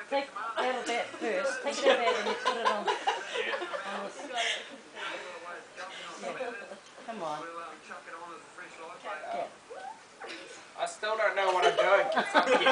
take out of that first. Take it out of there and you put it on. Yeah. Come on. I still don't know what I'm doing.